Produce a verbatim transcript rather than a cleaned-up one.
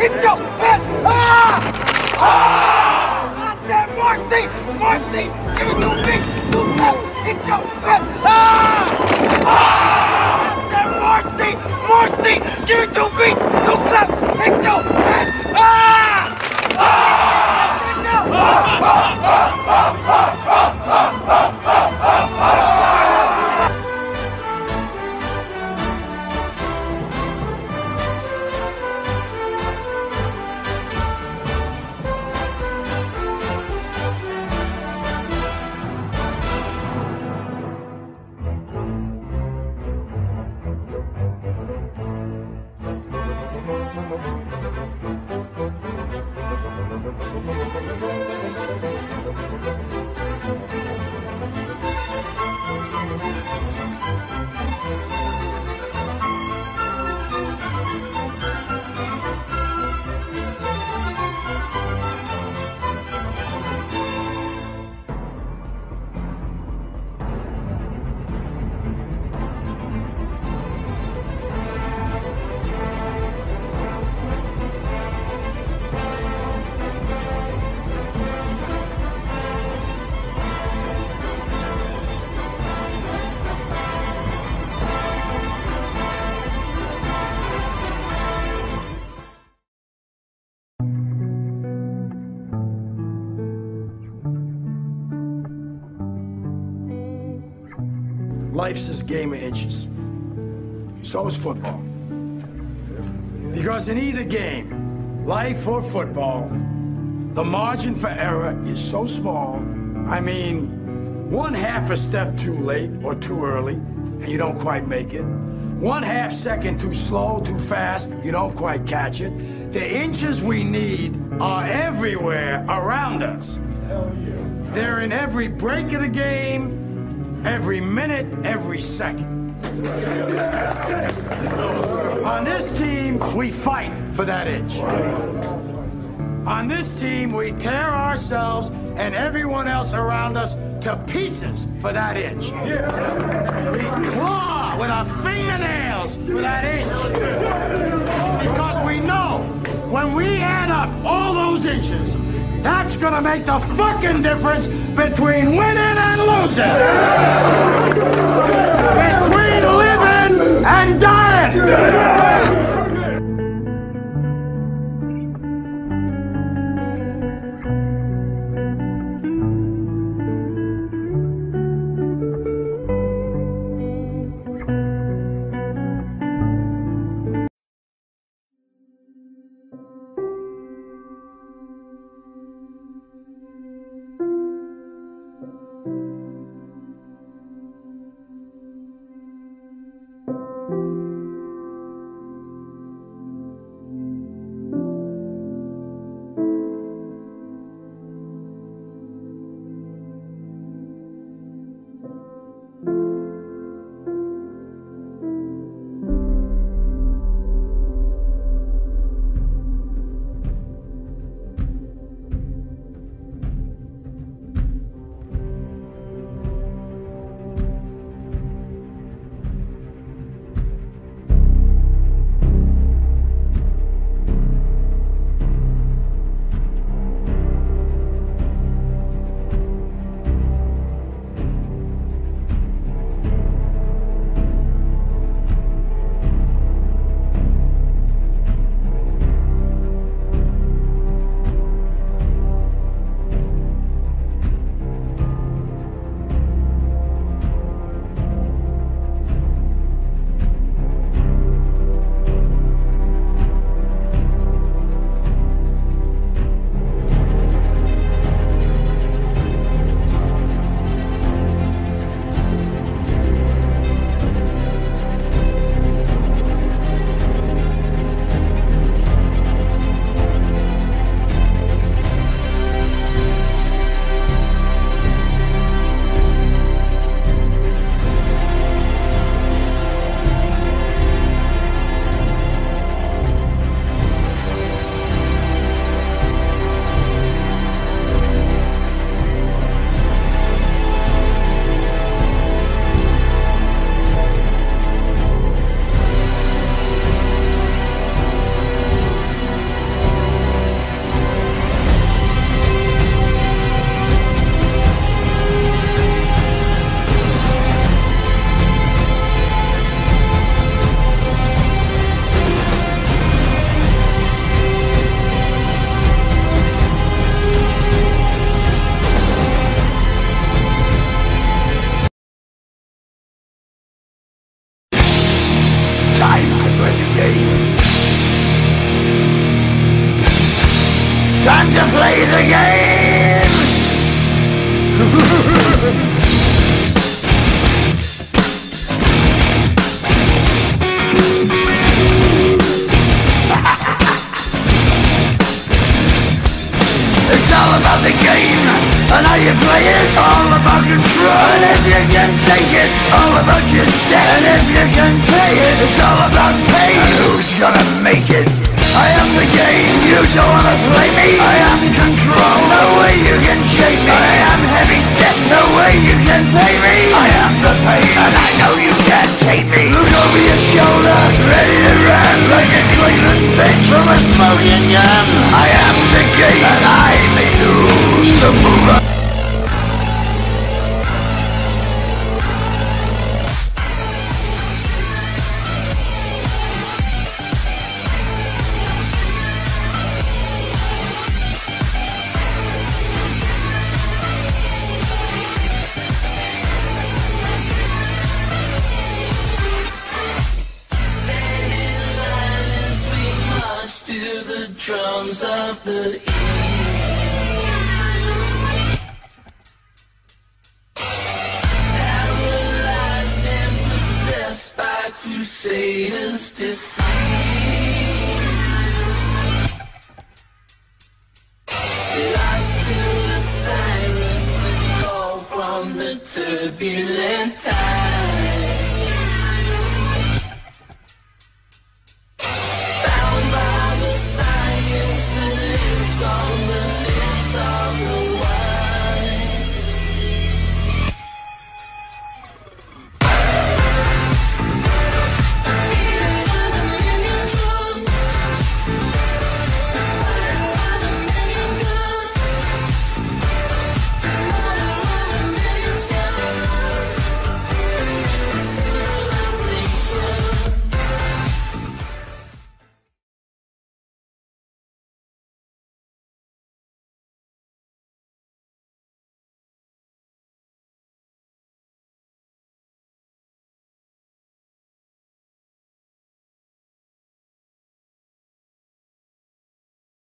It's your head! Ah! Ah! I said Marcy! Marcy! Give it to me! Two taps! It's your head! Ah! Ah! I said Marcy! Marcy! Give it to me! Two claps! It's your head! Ah! Ah! It's your Life's this game of inches. So is football. Because in either game, life or football, the margin for error is so small. I mean, one half a step too late or too early, and you don't quite make it. One half second too slow, too fast, you don't quite catch it. The inches we need are everywhere around us. They're in every break of the game, every minute, every second. On this team, we fight for that inch. On this team, we tear ourselves and everyone else around us to pieces for that inch. We claw with our fingernails for that inch. Because we know when we add up all those inches, that's gonna make the fucking difference between winning and losing. Between living and dying. Time to play the game. Time to play the game. It's all about the game and how you play it. All about control, and if you can take it, all about your debt. And if you can pay it, it's all about pay. And who's gonna make it? I am the game, you don't wanna play me. I am control, no way you can shake me. I am heavy debt, no way you can pay me. I am the pain, and I know you can't take me. Look over your shoulder, ready to run like a Cleveland bitch from a smoking gun. I am the game, and I may lose, so move on. To the drums of the east, paralyzed and possessed by crusaders to see, lost to the sirens that call from the turbulence.